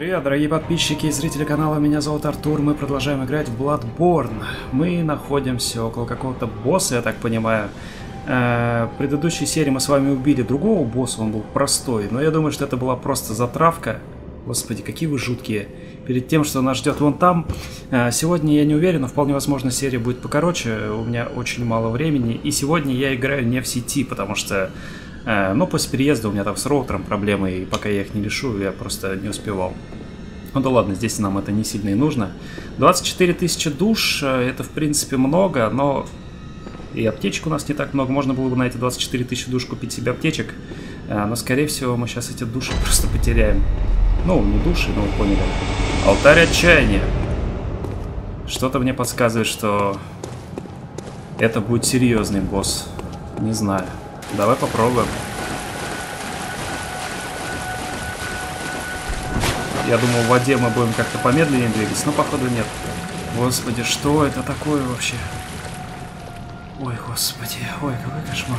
Привет, дорогие подписчики и зрители канала, меня зовут Артур, мы продолжаем играть в Bloodborne. Мы находимся около какого-то босса, я так понимаю. В предыдущей серии мы с вами убили другого босса, он был простой, но я думаю, что это была просто затравка. Господи, какие вы жуткие. Перед тем, что нас ждет вон там. Сегодня я не уверен, но вполне возможно серия будет покороче, у меня очень мало времени. И сегодня я играю не в сети, потому что... Ну, после переезда у меня там с роутером проблемы, и пока я их не решу, я просто не успевал. Ну да ладно, здесь нам это не сильно и нужно. 24 тысячи душ, это в принципе много, но и аптечек у нас не так много. Можно было бы на эти 24 тысячи душ купить себе аптечек, но скорее всего мы сейчас эти души просто потеряем. Ну, не души, но вы поняли. Алтарь отчаяния. Что-то мне подсказывает, что это будет серьезный босс. Не знаю. Давай попробуем. Я думал, в воде мы будем как-то помедленнее двигаться, но походу нет. Господи, что это такое вообще? Ой, господи, ой, какой кошмар.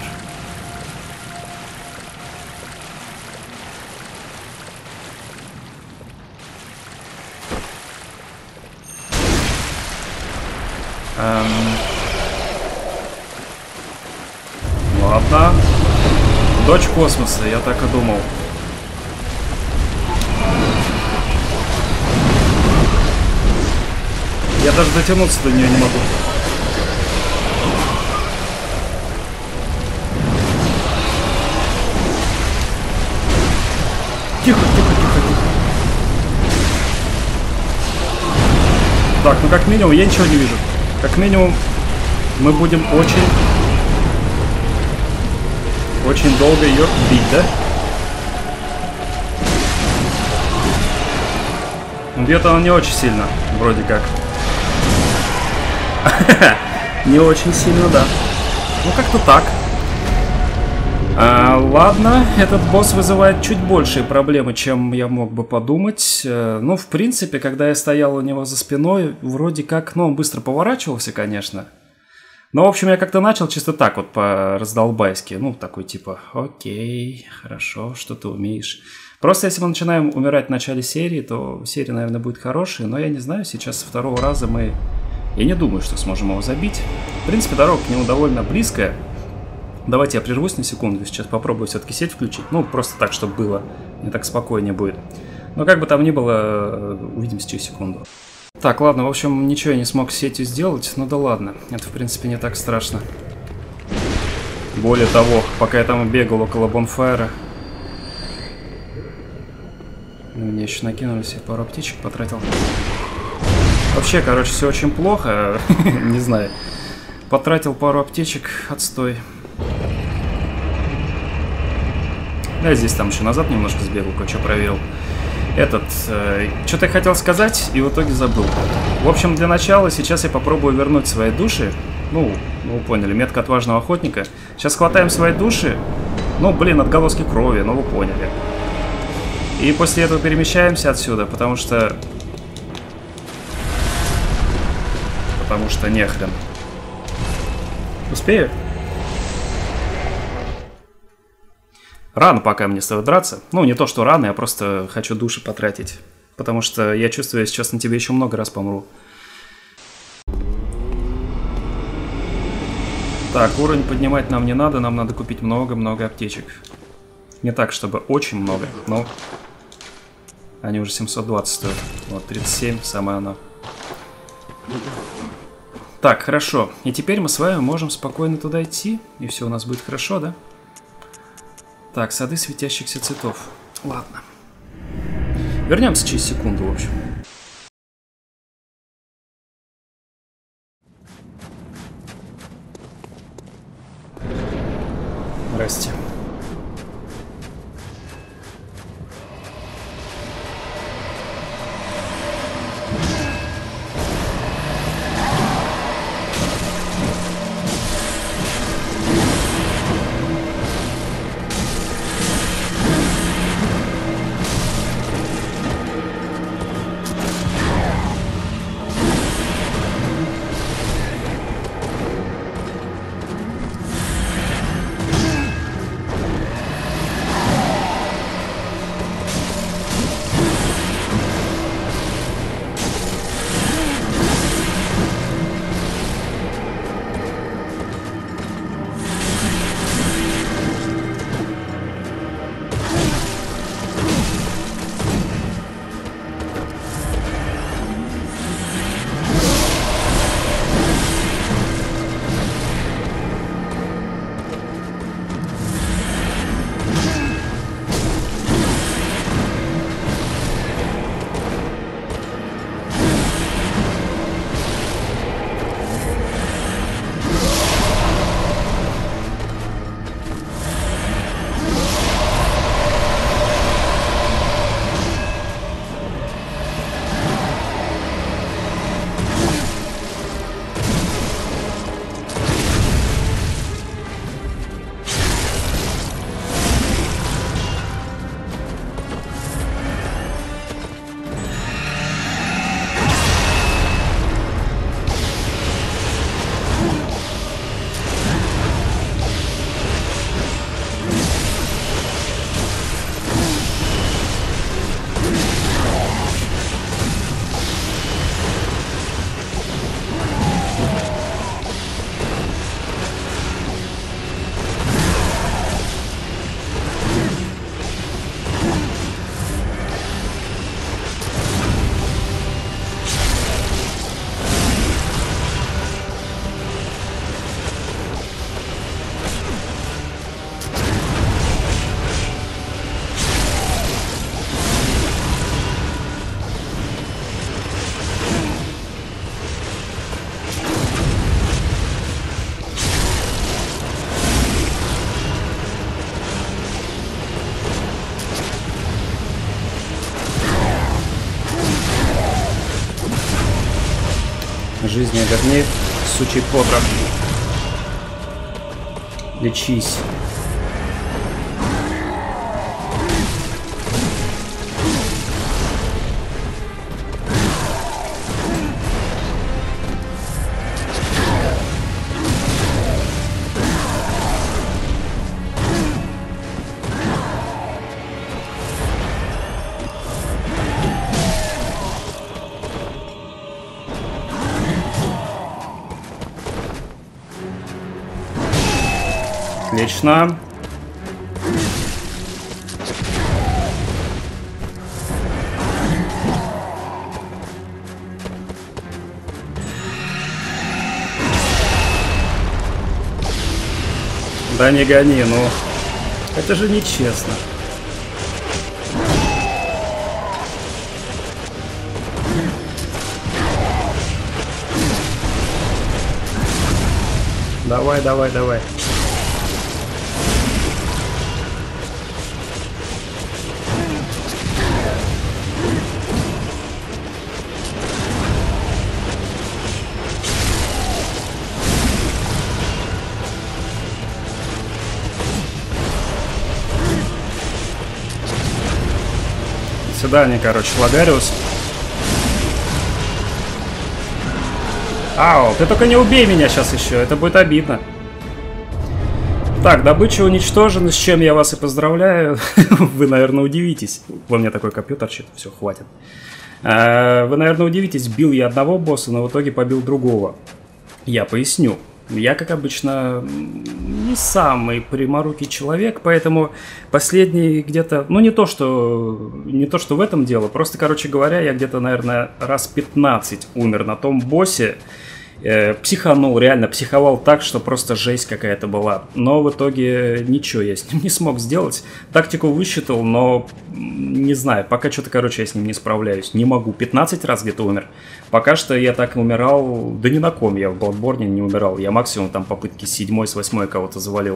Ладно. Дочь космоса, я так и думал. Я даже дотянуться до нее не могу. Тихо, тихо, тихо, тихо. Так, ну как минимум я ничего не вижу. Как минимум мы будем очень долго ее бить, да? Бьет она не очень сильно, вроде как. Не очень сильно, да. Ну, как-то так. Ладно, этот босс вызывает чуть большие проблемы, чем я мог бы подумать. Ну, в принципе, когда я стоял у него за спиной, вроде как, ну, он быстро поворачивался, конечно. Но, в общем, я как-то начал чисто так вот по-раздолбайски. Ну, такой типа, окей, хорошо, что ты умеешь. Просто если мы начинаем умирать в начале серии, то серия, наверное, будет хорошей. Но я не знаю, сейчас со второго раза мы... Я не думаю, что сможем его забить. В принципе, дорога к нему довольно близкая. Давайте я прервусь на секунду. Сейчас попробую все-таки сеть включить. Ну, просто так, чтобы было. Мне так спокойнее будет. Но как бы там ни было, увидимся через секунду. Так, ладно, в общем, ничего я не смог с сетью сделать, ну да ладно, это в принципе не так страшно. Более того, пока я там бегал около бонфайра, мне еще накинулись, я пару аптечек потратил. Вообще, короче, все очень плохо, не знаю. Потратил пару аптечек, отстой. Да, здесь там еще назад немножко сбегал, кое-что проверил. Что-то я хотел сказать, и в итоге забыл. В общем, для начала сейчас я попробую вернуть свои души. Ну, вы поняли, метка отважного охотника. Сейчас хватаем свои души. Ну, блин, отголоски крови, ну вы поняли. И после этого перемещаемся отсюда, потому что нехрен. Успею? Рано пока мне стоит драться. Ну, не то, что рано, я просто хочу души потратить. Потому что я чувствую, я сейчас на тебе еще много раз помру. Так, уровень поднимать нам не надо, нам надо купить много-много аптечек. Не так, чтобы очень много, но... Они уже 720 стоят. Вот, 37, самое оно. Так, хорошо. И теперь мы с вами можем спокойно туда идти, и все у нас будет хорошо, да? Так, сады светящихся цветов. Ладно. Вернемся через секунду, в общем. Здрасте. жизни, а вернее, сучий потрох. Лечись. Отлично. Да не гони, ну. Это же нечестно. Давай, давай, давай. Сюда они, короче, Лагариус. Ау, ты только не убей меня сейчас еще, это будет обидно. Так, добыча уничтожена, с чем я вас и поздравляю. Вы, наверное, удивитесь. Во мне такой копье торчит, все, хватит. Вы, наверное, удивитесь, бил я одного босса, но в итоге побил другого. Я поясню. Я, как обычно, не самый пряморукий человек, поэтому последний где-то... Ну, не то, что в этом дело, просто, короче говоря, я где-то, наверное, раз 15 умер на том боссе. Психанул, реально психовал так, что просто жесть какая-то была. Но в итоге ничего я с ним не смог сделать. Тактику высчитал, но не знаю, пока что-то, короче, я с ним не справляюсь. Не могу, 15 раз где-то умер. Пока что я так умирал, да ни на ком я в Bloodborne не умирал. Я максимум там попытки с 7-й, с 8-й кого-то завалил.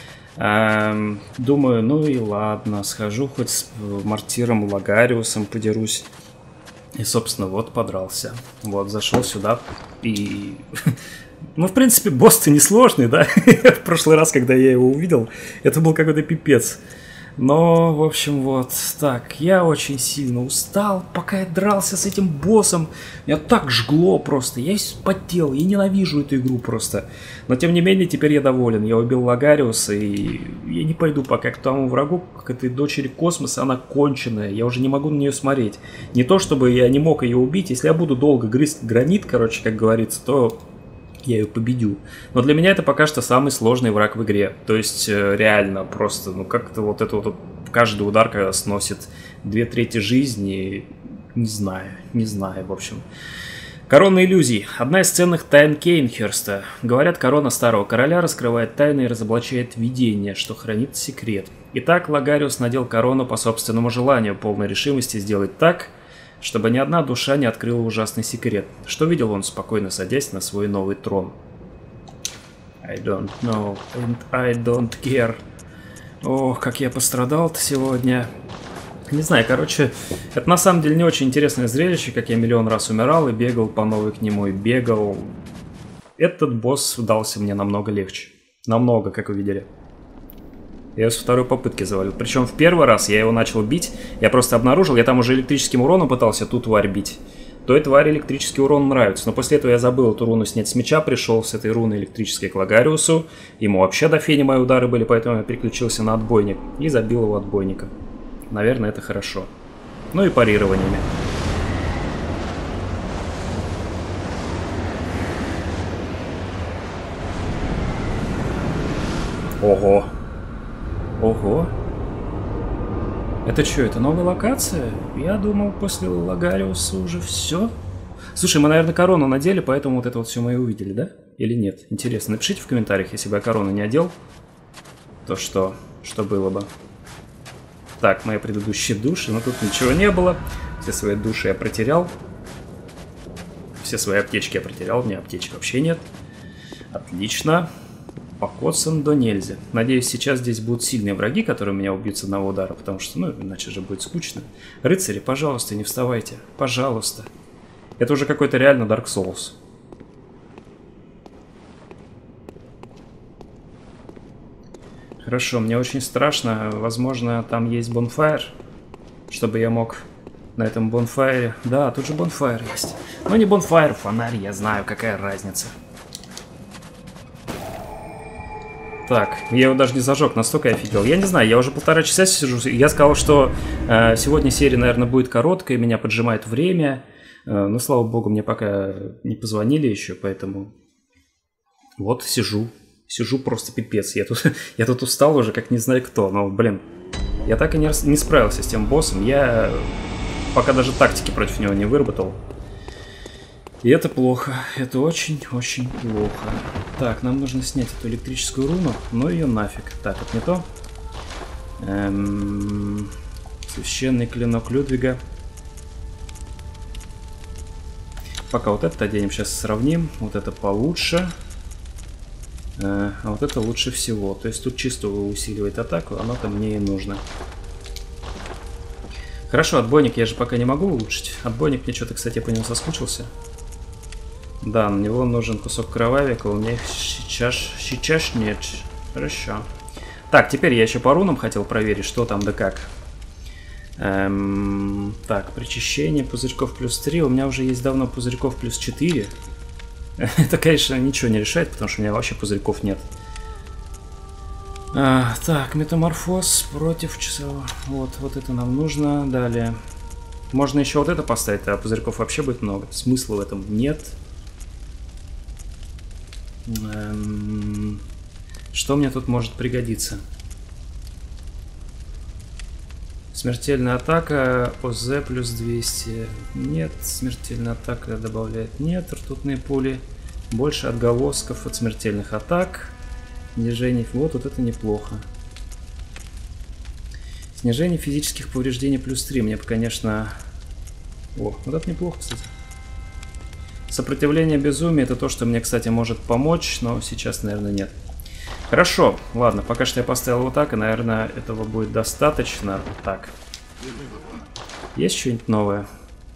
Думаю, ну и ладно, схожу хоть с Мортиром, Лагариусом подерусь. И, собственно, вот подрался. Вот, зашел сюда и... Ну, в принципе, босс-то несложный, да? В прошлый раз, когда я его увидел, это был какой-то пипец. Но, в общем, вот. Так, я очень сильно устал, пока я дрался с этим боссом. Меня так жгло просто. Я вспотел, я ненавижу эту игру просто. Но, тем не менее, теперь я доволен. Я убил Лагариуса, и я не пойду пока к тому врагу, к этой дочери космоса. Она конченая, я уже не могу на нее смотреть. Не то, чтобы я не мог ее убить. Если я буду долго грызть гранит, короче, как говорится, то... я ее победю. Но для меня это пока что самый сложный враг в игре. То есть, реально, просто, ну, как-то вот это вот каждый удар, когда сносит 2/3 жизни, не знаю, в общем. Корона иллюзий. Одна из ценных тайн Кейнхерста. Говорят, корона старого короля раскрывает тайны и разоблачает видение, что хранит секрет. Итак, Лагариус надел корону по собственному желанию, полной решимости сделать так, чтобы ни одна душа не открыла ужасный секрет. Что видел он, спокойно садясь на свой новый трон? I don't know and I don't care. Ох, как я пострадал-то сегодня. Не знаю, короче, это на самом деле не очень интересное зрелище, как я миллион раз умирал и бегал по новой к нему, и бегал. Этот босс дался мне намного легче. Намного, как вы видели. Я его со второй попытки завалил. Причем в первый раз я его начал бить, я просто обнаружил, я там уже электрическим уроном пытался ту тварь бить. Той твари электрический урон нравится. Но после этого я забыл эту руну снять с меча, пришел с этой руны электрической к Лагариусу. Ему вообще до фени мои удары были, поэтому я переключился на отбойник и забил его отбойником. Наверное, это хорошо. Ну и парированиями. Ого. Ого. Это что, это новая локация? Я думал, после Лагариуса уже все. Слушай, мы, наверное, корону надели, поэтому вот это вот все мы и увидели, да? Или нет? Интересно, напишите в комментариях, если бы я корону не одел, то что было бы. Так, мои предыдущие души, но тут ничего не было. Все свои души я протерял. Все свои аптечки я протерял, у меня аптечек вообще нет. Отлично. Покоцан до нельзя. Надеюсь, сейчас здесь будут сильные враги, которые меня убьют с одного удара, потому что, ну, иначе же будет скучно. Рыцари, пожалуйста, не вставайте. Пожалуйста. Это уже какой-то реально Dark Souls. Хорошо, мне очень страшно. Возможно, там есть бонфайр, чтобы я мог на этом бонфайре... Да, тут же бонфайр есть. Но не бонфайр, фонарь, я знаю, какая разница. Так, я его даже не зажег, настолько я офигел. Я не знаю, я уже 1,5 часа сижу. Я сказал, что сегодня серия, наверное, будет короткая, меня поджимает время. Но, слава богу, мне пока не позвонили еще, поэтому... Вот, сижу. Сижу просто пипец. Я тут устал уже, как не знаю кто. Но, блин, я так и не справился с тем боссом. Я пока даже тактики против него не выработал. И это плохо. Это очень-очень плохо. Так, нам нужно снять эту электрическую руну, но ее нафиг. Так, это не то. Священный клинок Людвига. Пока вот это оденем, сейчас сравним. Вот это получше. А вот это лучше всего. То есть тут чисто усиливает атаку, оно там мне и нужно. Хорошо, отбойник я же пока не могу улучшить. Отбойник мне что-то, кстати, я по нему соскучился. Да, на него нужен кусок кровавика, у меня их сейчас нет. Хорошо. Так, теперь я еще по рунам хотел проверить, что там да как. Так, причащение пузырьков плюс 3. У меня уже есть давно пузырьков плюс 4. Это, конечно, ничего не решает, потому что у меня вообще пузырьков нет. Так, метаморфоз против часового. Вот это нам нужно. Далее. Можно еще вот это поставить, а пузырьков вообще будет много. Смысла в этом нет. Что мне тут может пригодиться? Смертельная атака, ОЗ плюс 200. Нет, смертельная атака добавляет. Нет, ртутные пули. Больше отголосков от смертельных атак. Снижение. Вот это неплохо. Снижение физических повреждений плюс 3. Мне бы, конечно... О, вот это неплохо, кстати. Сопротивление безумия — это то, что мне, кстати, может помочь, но сейчас, наверное, нет. Хорошо, ладно, пока что я поставил вот так, и, наверное, этого будет достаточно. Так. Есть что-нибудь новое?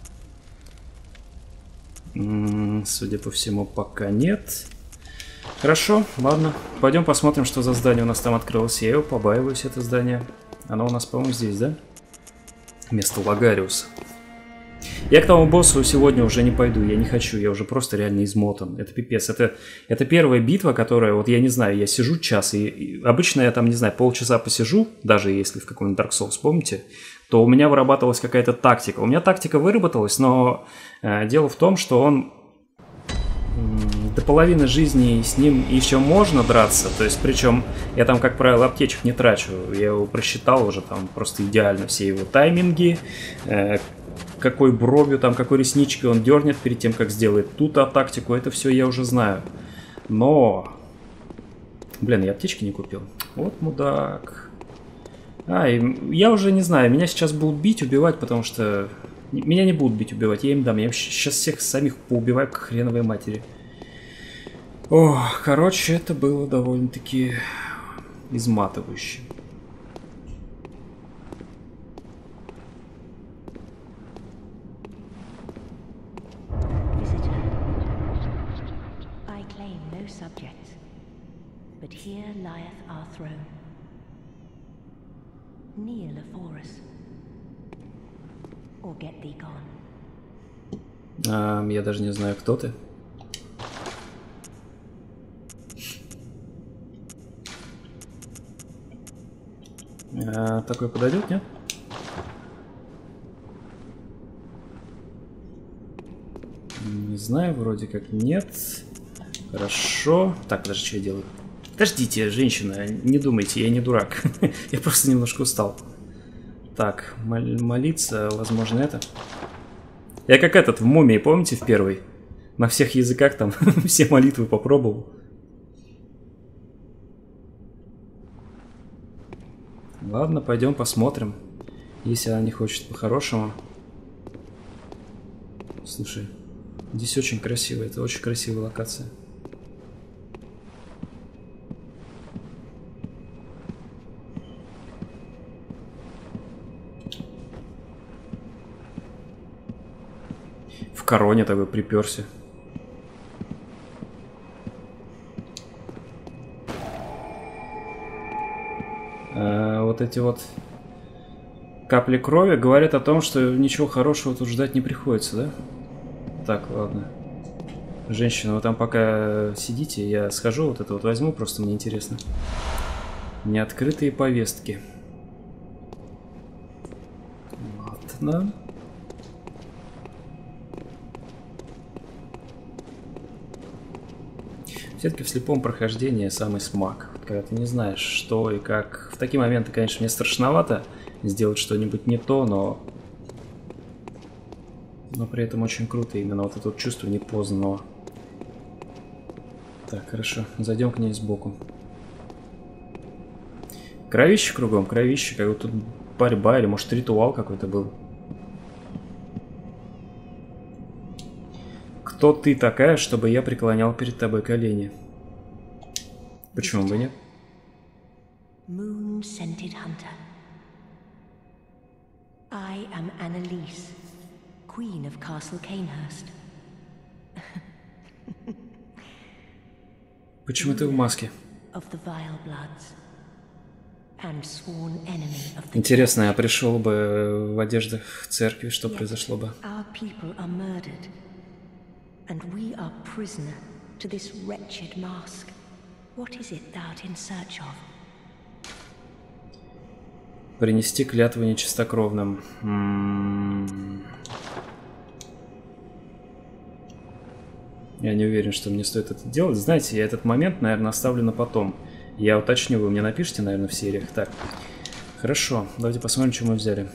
Судя по всему, пока нет. Хорошо, ладно. Пойдем посмотрим, что за здание у нас там открылось. Я его побаиваюсь, это здание. Оно у нас, по-моему, здесь, да? Место Лагариуса. Я к тому боссу сегодня уже не пойду, я не хочу, я уже просто реально измотан. Это пипец, это первая битва, которая, вот я не знаю, я сижу час, и обычно я там, не знаю, полчаса посижу, даже если в каком-нибудь Dark Souls, помните, то у меня вырабатывалась какая-то тактика. У меня тактика выработалась, но дело в том, что он до половины жизни с ним еще можно драться, то есть, причем я там, как правило, аптечек не трачу, я его просчитал уже там просто идеально, все его тайминги, какой бровью, там, какой ресничкой он дернет перед тем, как сделает ту тактику, это все я уже знаю. Но... Блин, я аптечки не купил. Вот мудак. Я уже не знаю, меня сейчас будут бить, убивать, потому что... Меня не будут бить, убивать, я им дам. Я сейчас всех самих поубиваю к хреновой матери. Ох, короче, это было довольно-таки изматывающе. But here lieth our throne. Kneel afore us, or get thee gone. Я даже не знаю, кто ты. Такой подойдет, нет? Не знаю, вроде как нет. Хорошо. Так, подожди, что я делаю? Подождите, женщина, не думайте, я не дурак. Я просто немножко устал. Так, молиться, возможно, это. Я как этот в Мумии, помните, в первой? На всех языках там все молитвы попробовал. Ладно, пойдем посмотрим. Если она не хочет по-хорошему. Слушай, здесь очень красиво, это очень красивая локация. В короне такой приперся. вот эти вот капли крови говорят о том, что ничего хорошего тут ждать не приходится, да? Так, ладно. Женщина, вы там пока сидите, я схожу, вот это вот возьму, просто мне интересно. Неоткрытые повестки. Ладно. Все-таки в слепом прохождении самый смак. Когда ты не знаешь, что и как. В такие моменты, конечно, мне страшновато сделать что-нибудь не то, но при этом очень круто именно вот это вот чувство непознанного. Так, хорошо. Зайдем к ней сбоку. Кровище кругом, кровище. Как будто тут борьба или, может, ритуал какой-то был. Кто ты такая, чтобы я преклонял перед тобой колени? Почему бы нет? Moon-scented hunter. I am Annalise, Queen of Castle Cainhurst. Почему ты в маске? Of the vile bloods. And sworn enemy of the Интересно, я пришел бы в одеждах церкви, что произошло бы? Our people are murdered. And we are prisoner to this wretched mask. What is it thou art in search of? Принести клятву нечистокровным. Я не уверен, что мне стоит это делать. Знаете, я этот момент, наверное, оставлю на потом. Я уточню, вы мне напишите, наверное, в сериях. Так, хорошо, давайте посмотрим, что мы взяли.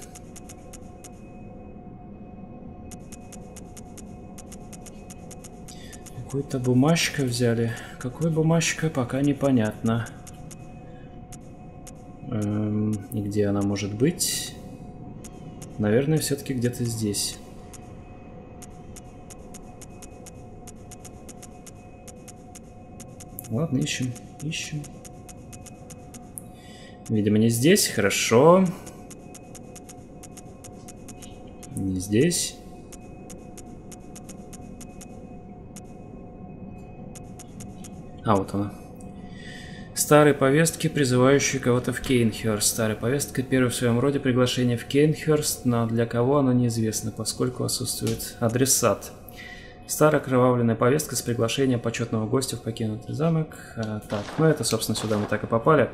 Какую-то бумажку взяли. Какой бумажка, пока непонятно. И где она может быть? Наверное, все-таки где-то здесь. Ладно, ищем, ищем. Видимо, не здесь. Хорошо. Не здесь. А, вот она. Старые повестки, призывающие кого-то в Кейнхёрст. Старая повестка, первое в своем роде приглашение в Кейнхёрст, но для кого оно неизвестно, поскольку отсутствует адресат. Старая окровавленная повестка с приглашением почетного гостя в покинутый замок. Так, ну это, собственно, сюда мы так и попали.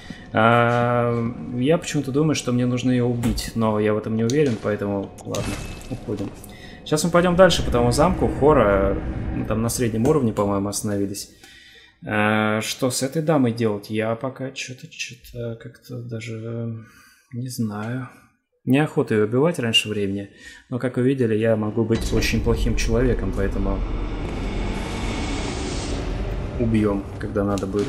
Я почему-то думаю, что мне нужно ее убить, но я в этом не уверен, поэтому ладно, уходим. Сейчас мы пойдем дальше по тому замку, Хора, там на среднем уровне, по-моему, остановились. Что с этой дамой делать? Я пока что-то как-то даже не знаю. Неохота ее убивать раньше времени, но, как вы видели, я могу быть очень плохим человеком, поэтому убьем, когда надо будет.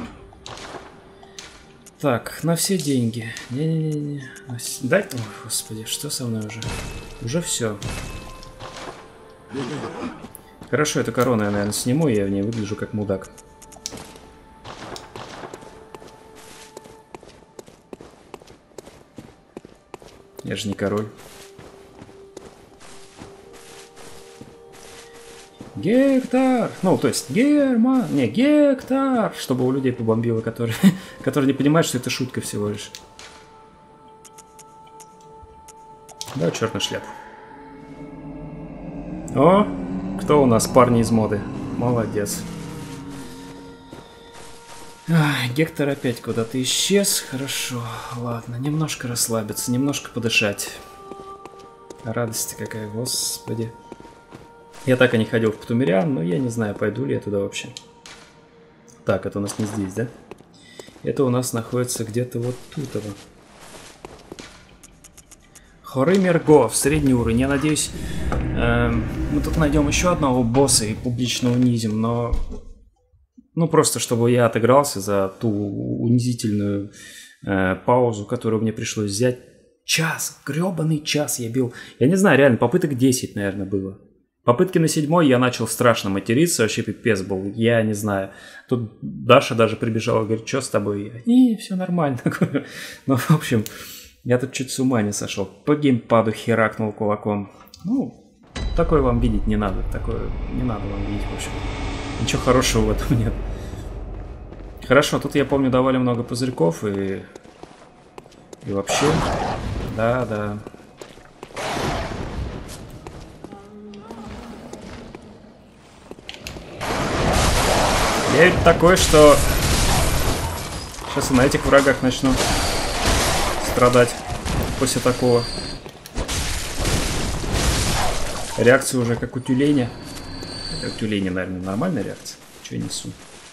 Так, на все деньги. Не-не-не. Дай... Ой, господи, что со мной уже? Уже все. Хорошо, эту корону я, наверное, сниму, я в ней выгляжу как мудак. Я же не король. Гектор! Ну, то есть Герман! Не, Гектор! Чтобы у людей побомбило, которые не понимают, что это шутка всего лишь. Да, черный шляп. О! Кто у нас? Парни из моды. Молодец. Гектор опять куда-то исчез. Хорошо, ладно. Немножко расслабиться, немножко подышать. Радость какая, господи. Я так и не ходил в Птумериан, но я не знаю, пойду ли я туда вообще. Так, это у нас не здесь, да? Это у нас находится где-то вот тут. Хоры-Мерго, в средний уровень. Я надеюсь, мы тут найдем еще одного босса и публично унизим, но... Ну, просто чтобы я отыгрался за ту унизительную паузу, которую мне пришлось взять. Час, гребаный час я бил. Я не знаю, реально, попыток 10, наверное, было. Попытки на 7-й я начал страшно материться, вообще пипец был. Я не знаю. Тут Даша даже прибежала и говорит, что с тобой? И все нормально. Ну, в общем, я тут чуть с ума не сошел. По геймпаду херакнул кулаком. Ну, такое вам видеть не надо. Такое не надо вам видеть, в общем. Ничего хорошего в этом нет. Хорошо, тут я помню давали много пузырьков, и И вообще... Да. Я ведь такой, что... Сейчас и на этих врагах начну страдать после такого. Реакция уже как у тюленя. Как у тюленя, наверное, нормальная реакция. Что я несу?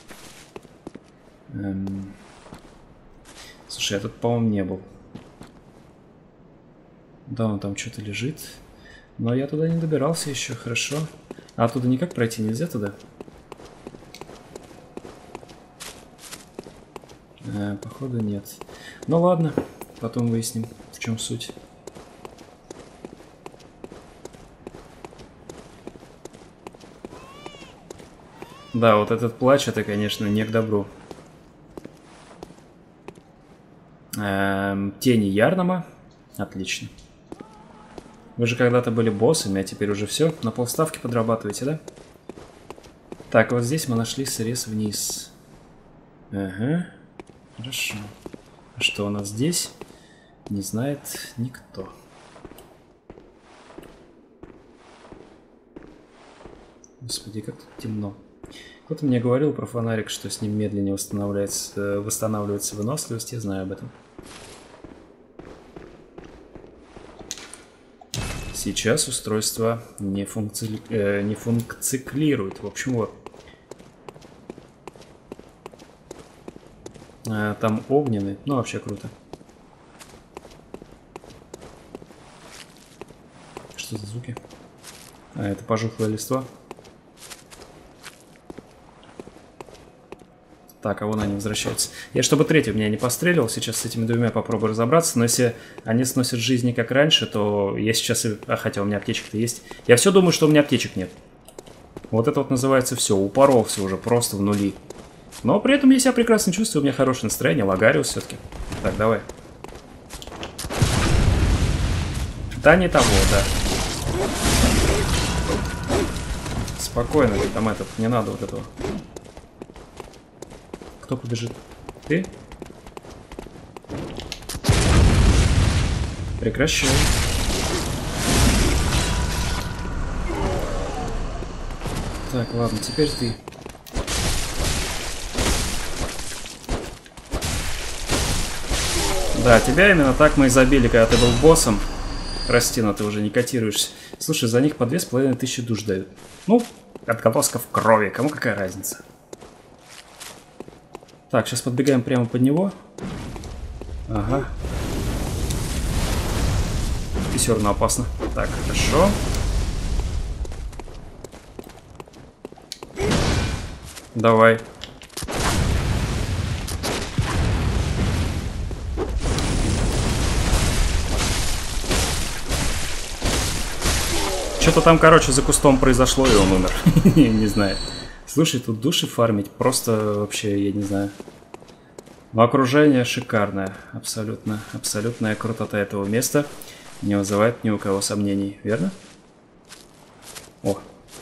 Слушай, я тут, по-моему, не был. Да, он там что-то лежит. Но я туда не добирался еще, хорошо. А оттуда никак пройти нельзя туда? Походу нет. Ну ладно, потом выясним, в чем суть. Да, вот этот плач, это, конечно, не к добру. Тени Ярнама. Отлично. Вы же когда-то были боссами, а теперь уже все. На полставки подрабатываете, да? Так, вот здесь мы нашли срез вниз. Ага. Хорошо. А что у нас здесь? Не знает никто. Господи, как тут темно. Кто-то мне говорил про фонарик, что с ним медленнее восстанавливается выносливость. Я знаю об этом. Сейчас устройство не функциклирует. В общем, вот. Там огненный. Ну, вообще круто. Что за звуки? Это пожухлое листва. Так, а вон они возвращаются. Я, чтобы третий меня не постреливал, сейчас с этими двумя попробую разобраться. Но если они сносят жизни как раньше, то я сейчас... хотя у меня аптечек-то есть. Я все думаю, что у меня аптечек нет. Вот это вот называется все. Упоролся уже просто в нули. Но при этом я себя прекрасно чувствую. У меня хорошее настроение. Лагариус все-таки. Так, давай. Да не того, да. Спокойно, там этот. Не надо вот этого. Кто побежит? Ты? Прекращай. Так, ладно, теперь ты. Да, тебя именно так мы и забили, когда ты был боссом. Прости, но ты уже не котируешься. Слушай, за них по 2500 душ дают. Ну, отголоска в крови, кому какая разница? Так, сейчас подбегаем прямо под него. Ага. И все равно опасно. Так, хорошо. Давай. Что-то там, короче, за кустом произошло, и он умер. Не знаю. Слушай, тут души фармить просто вообще, я не знаю. Но окружение шикарное. Абсолютно. Абсолютная крутота этого места не вызывает ни у кого сомнений. Верно? О.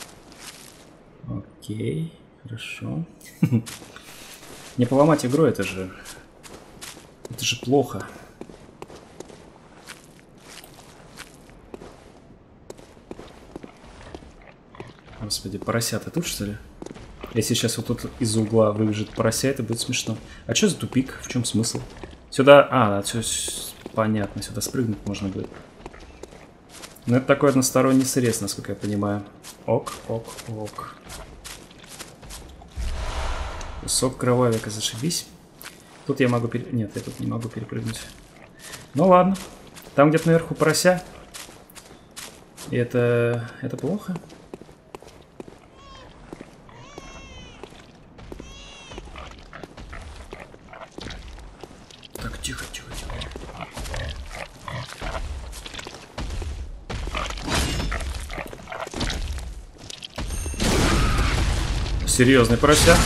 Окей. Хорошо. Не поломать игру, это же... Это же плохо. Господи, поросята тут, что ли? Если сейчас вот тут из угла выбежит порося, это будет смешно. А что за тупик? В чем смысл? Сюда... А, все понятно. Сюда спрыгнуть можно будет. Но это такой односторонний срез, насколько я понимаю. Ок, ок, ок. Кусок кровавика, зашибись. Тут я могу... Нет, я тут не могу перепрыгнуть. Ну ладно. Там где-то наверху порося. И это плохо. Так, тихо, тихо, тихо. Серьезный порося.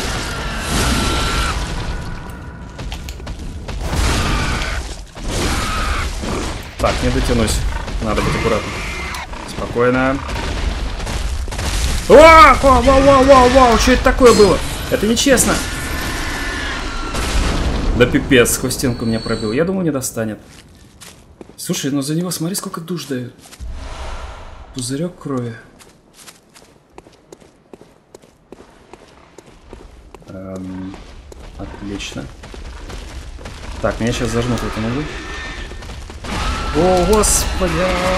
Так, не дотянусь. Надо быть аккуратным. Спокойно. Вау, вау, вау, вау, вау, что это такое было? Это нечестно. Да пипец, сквозь стенку меня пробил. Я думаю, не достанет. Слушай, ну за него смотри, сколько душ дают. Пузырек крови. Отлично. Так, меня сейчас зажмут в этом углу. О, господи!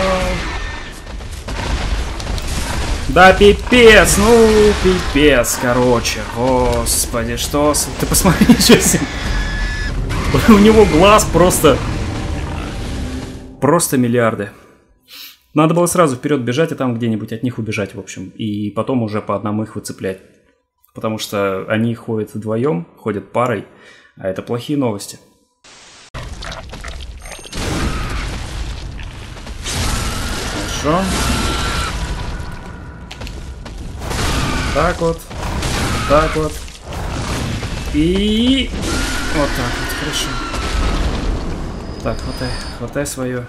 Да пипец, ну пипец, короче. Господи, что... Ты посмотри, что с ним. У него глаз просто... Просто миллиарды. Надо было сразу вперед бежать и там где-нибудь от них убежать, в общем. И потом уже по одному их выцеплять. Потому что они ходят вдвоем, ходят парой. А это плохие новости. Хорошо. Так вот. Так вот. И... Вот так вот, хорошо. Так, хватай. Хватай свое.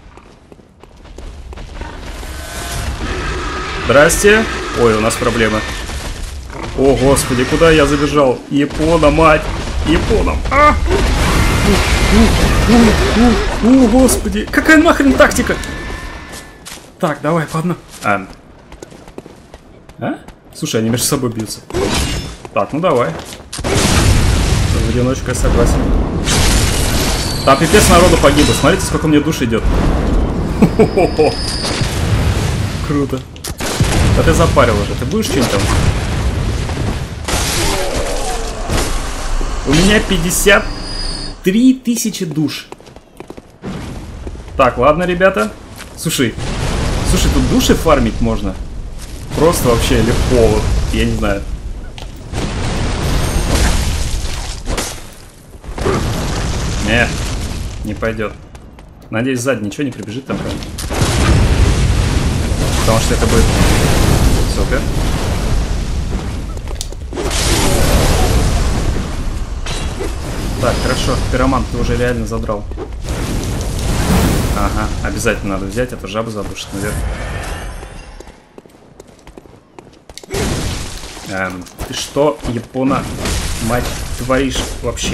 Здрасте. Ой, у нас проблемы. О, господи, куда я забежал? Япона, мать! Японом! А! О, господи! Какая нахрен тактика? Так, давай, по одному. А? Слушай, они между собой бьются. Так, ну давай. В одиночку я согласен. Там пипец народу погибло. Смотрите, сколько мне душ идет. Круто. А ты запарил уже. Ты будешь что-нибудь там? У меня 53 тысячи душ. Так, ладно, ребята. Слушай, тут души фармить можно. Просто вообще легко. Вот, я не знаю. Не пойдет. Надеюсь, сзади ничего не прибежит там. Потому что это будет супер. Так, хорошо. Пиромант, ты уже реально задрал. Ага, обязательно надо взять, эту жабу задушить наверх. Ты что, Япона, мать, творишь вообще?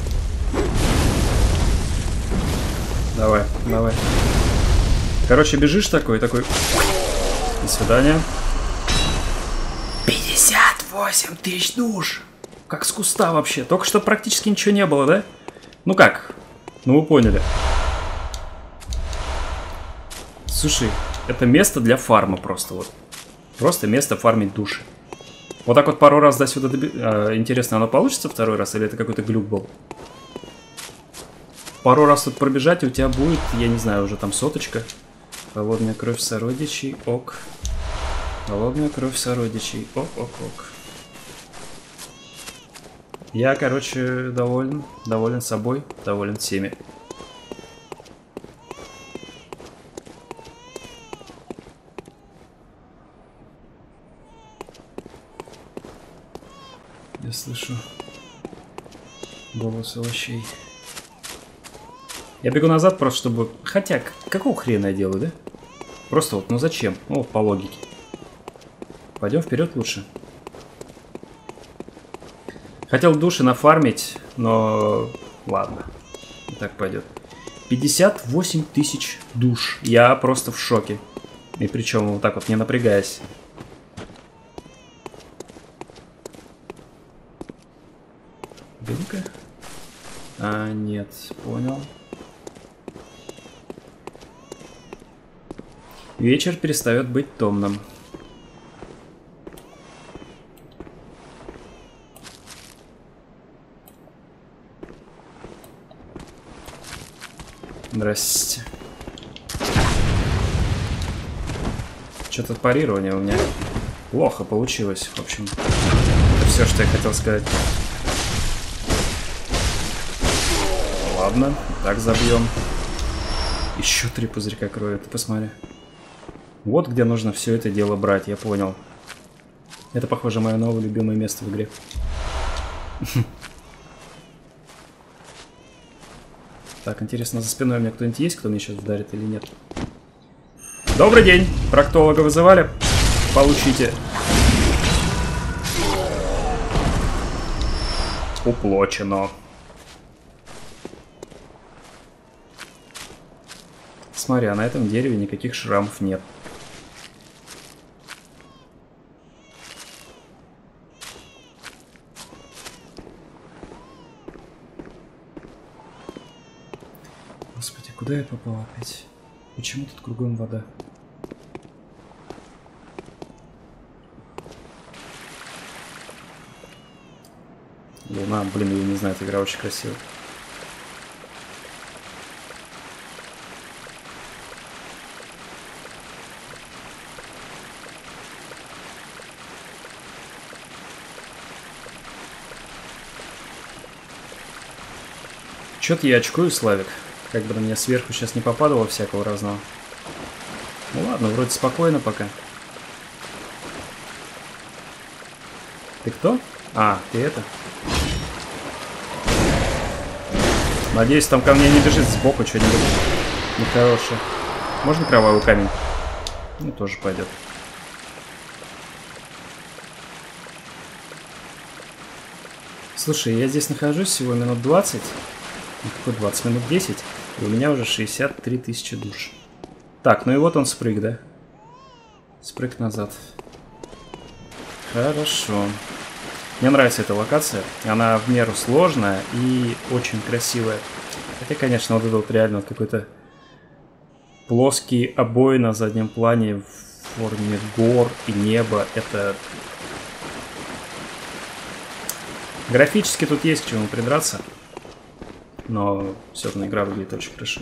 Давай, давай. Короче, бежишь такой. До свидания. 58 тысяч душ. Как с куста вообще. Только что практически ничего не было, да? Ну как? Ну вы поняли. Слушай, это место для фарма просто вот. Просто место фармить души. Вот так вот пару раз до сюда интересно, оно получится второй раз? Или это какой-то глюк был? Пару раз тут пробежать, и у тебя будет, я не знаю, уже там соточка. Холодная кровь сородичей, ок. Холодная кровь сородичей, ок. Я, короче, доволен собой, доволен всеми. Я слышу голос овощей. Я бегу назад просто, чтобы... Хотя, какого хрена я делаю, да? Просто вот, ну зачем? Ну, по логике. Пойдем вперед лучше. Хотел души нафармить, но... Ладно. И так пойдет. 58 тысяч душ. Я просто в шоке. И причем вот так вот, не напрягаясь. Бедненько. А, нет, понял. Вечер перестает быть томным. Здрасте. Что-то парирование у меня плохо получилось, в общем. Это все, что я хотел сказать. Ладно, так забьем. Еще 3 пузырька крови, ты посмотри. Вот где нужно все это дело брать, я понял. Это, похоже, мое новое любимое место в игре. Так, интересно, за спиной у меня кто-нибудь есть, кто мне сейчас ударит или нет? Добрый день! Проктолога вызывали? Получите. Уплочено. Посмотри, а на этом дереве никаких шрамов нет. Господи, куда я попал опять? Почему тут кругом вода? Луна, блин, я не знаю, эта игра очень красивая. Чё-то я очкую, Славик. Как бы на меня сверху сейчас не попадало всякого разного. Ну ладно, вроде спокойно пока. Ты кто? А, ты это? Надеюсь, там ко мне не бежит сбоку что-нибудь нехорошее. Можно кровавый камень? Ну, тоже пойдет. Слушай, я здесь нахожусь всего минут 20. Ну, какой 20? Минут 10. И у меня уже 63 тысячи душ. Так, ну и вот он спрыг, да? Спрыг назад. Хорошо. Мне нравится эта локация. Она в меру сложная и очень красивая. Хотя, конечно, вот это вот реально вот какой-то плоские обои на заднем плане в форме гор и неба. Это... Графически тут есть к чему придраться. Но все равно игра выглядит очень хорошо.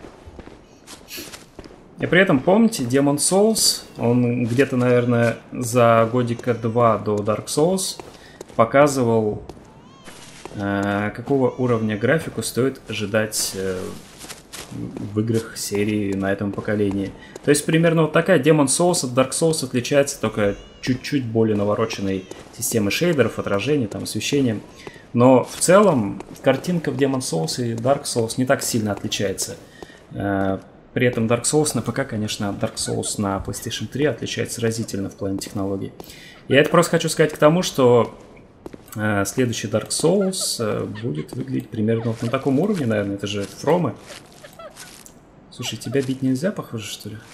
И при этом, помните, Demon Souls, он где-то, наверное, за годика 2 до Dark Souls показывал, какого уровня графику стоит ожидать в играх серии на этом поколении. То есть примерно вот такая Demon Souls от Dark Souls отличается только чуть-чуть более навороченной системой шейдеров, отражений, там, освещением. Но в целом картинка в Demon Souls и Dark Souls не так сильно отличается. При этом Dark Souls на ПК, конечно, Dark Souls на PlayStation 3 отличается разительно в плане технологий. Я это просто хочу сказать к тому, что следующий Dark Souls будет выглядеть примерно вот на таком уровне, наверное. Это же Фромы. Слушай, тебя бить нельзя, похоже, что ли?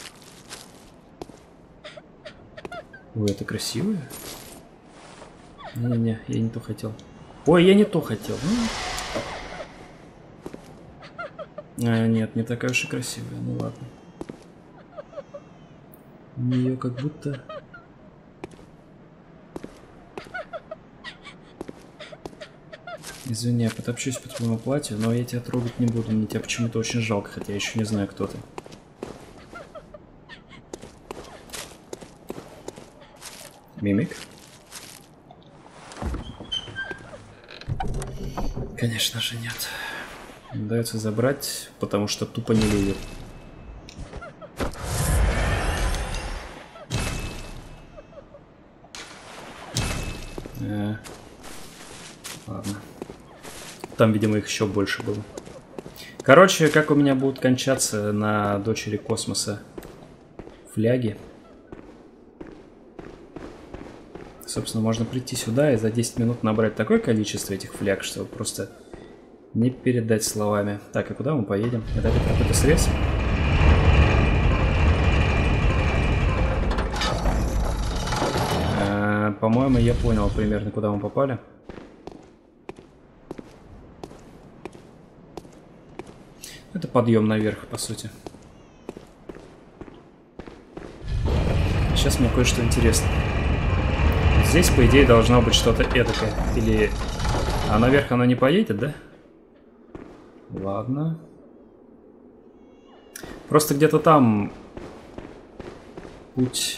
Ой, это красиво. Не-не, я не то хотел. Ой, я не то хотел. Нет, не такая уж и красивая. Ну ладно. У нее как будто... Извини, я потопчусь по твоему платью, но я тебя трогать не буду. Мне тебя почему-то очень жалко, хотя я еще не знаю, кто ты. Мимик? Конечно же нет. Не удается забрать, потому что тупо не лезет. Ладно. Там, видимо, их еще больше было. Короче, как у меня будут кончаться на Дочери Космоса фляги. Собственно, можно прийти сюда и за 10 минут набрать такое количество этих фляг, что просто не передать словами. Так, и куда мы поедем? Это опять какой-то срез? По-моему, я понял примерно, куда мы попали. Это подъем наверх, по сути. Сейчас мне кое-что интересно. Здесь, по идее, должно быть что-то эдакое. Или... А наверх оно не поедет, да? Ладно. Просто где-то там... Путь...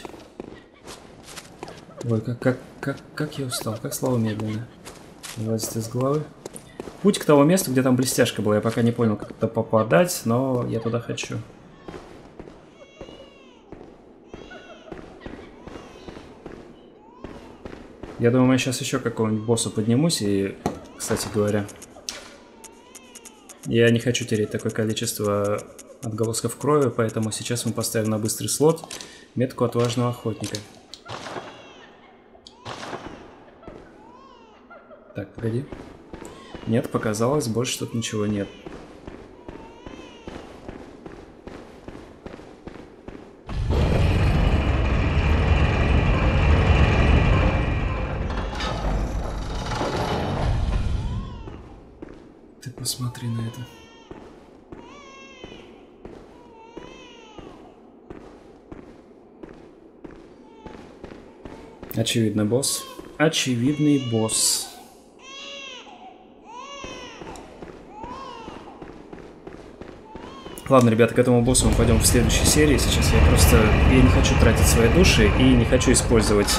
Ой, как я устал. Как слова медленно. Вылазит из головы. Путь к тому месту, где там блестяшка была. Я пока не понял, как туда попадать, но я туда хочу. Я думаю, я сейчас еще какого-нибудь босса поднимусь. И, кстати говоря, я не хочу терять такое количество отголосков крови, поэтому сейчас мы поставим на быстрый слот метку отважного охотника. Так, погоди. Нет, показалось, больше тут ничего нет. Посмотри на это. Очевидно, босс. Очевидный босс. Ладно, ребята, к этому боссу мы пойдем в следующей серии. Сейчас я не хочу тратить свои души и не хочу использовать...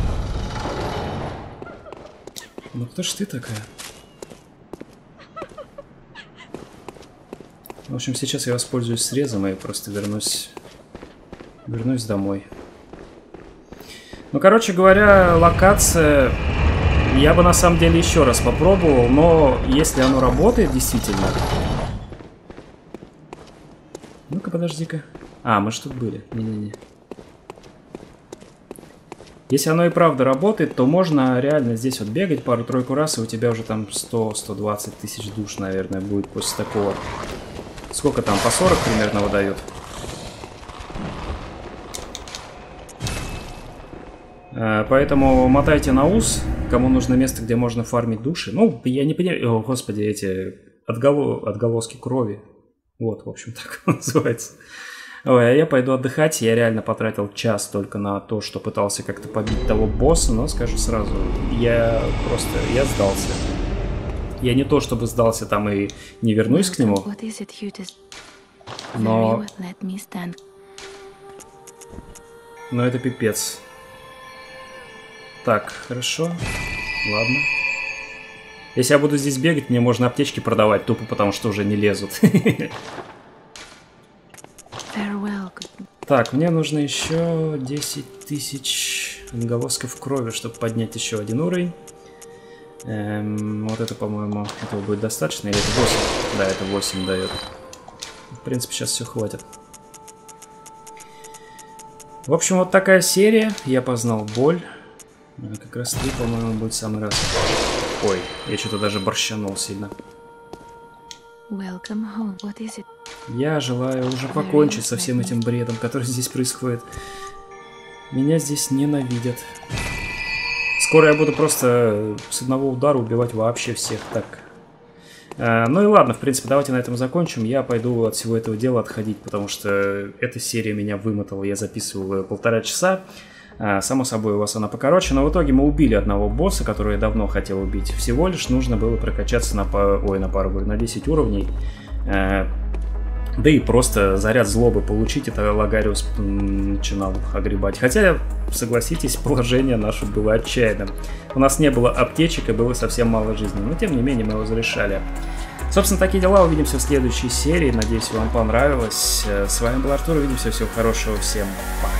Ну кто ж ты такая? В общем, сейчас я воспользуюсь срезом и просто вернусь домой. Ну, короче говоря, локация... Я бы на самом деле еще раз попробовал, но если оно работает действительно... Ну-ка, подожди-ка. А, мы ж тут были. Не-не-не. Если оно и правда работает, то можно реально здесь вот бегать пару-тройку раз, и у тебя уже там 100-120 тысяч душ, наверное, будет после такого. Сколько там, по 40 примерно выдают? Поэтому мотайте на ус, кому нужно место, где можно фармить души. Ну, я не понимаю... О, господи, эти отголоски крови. Вот, в общем, так называется. Ой, а я пойду отдыхать. Я реально потратил час только на то, что пытался как-то побить того босса, но скажу сразу, я сдался. Я не то чтобы сдался там и не вернусь к нему, но это пипец. Так, хорошо, ладно. Если я буду здесь бегать, мне можно аптечки продавать, тупо потому что уже не лезут. Так, мне нужно еще 10 тысяч отголосков крови, чтобы поднять еще один уровень. Вот это, по-моему, этого будет достаточно, или это 8? Да, это 8 дает. В принципе, сейчас все хватит. В общем, вот такая серия. Я познал боль. Как раз 3, по-моему, будет в самый раз. Ой, я что-то даже борщанул сильно. Я желаю уже покончить со всем этим бредом, который здесь происходит. Меня здесь ненавидят. Скоро я буду просто с одного удара убивать вообще всех. Так. Ну и ладно, в принципе, давайте на этом закончим. Я пойду от всего этого дела отходить, потому что эта серия меня вымотала. Я записывал ее 1,5 часа. Само собой, у вас она покороче, но в итоге мы убили одного босса, которого я давно хотел убить. Всего лишь нужно было прокачаться на 10 уровней. Да и просто заряд злобы получить, это Лагариус начинал огребать. Хотя, согласитесь, положение наше было отчаянным. У нас не было аптечек и было совсем мало жизни, но тем не менее мы его зарешали. Собственно, такие дела. Увидимся в следующей серии. Надеюсь, вам понравилось. С вами был Артур. Увидимся. Всего хорошего. Всем пока.